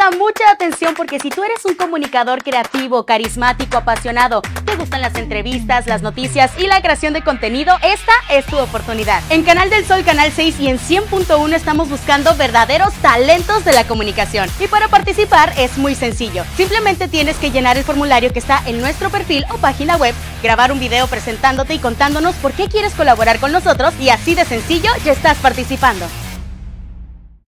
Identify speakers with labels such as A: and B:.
A: Presta mucha atención porque si tú eres un comunicador creativo, carismático, apasionado, te gustan las entrevistas, las noticias y la creación de contenido, esta es tu oportunidad. En Canal del Sol, Canal 6 y en 100.1 estamos buscando verdaderos talentos de la comunicación. Y para participar es muy sencillo. Simplemente tienes que llenar el formulario que está en nuestro perfil o página web, grabar un video presentándote y contándonos por qué quieres colaborar con nosotros y así de sencillo ya estás participando.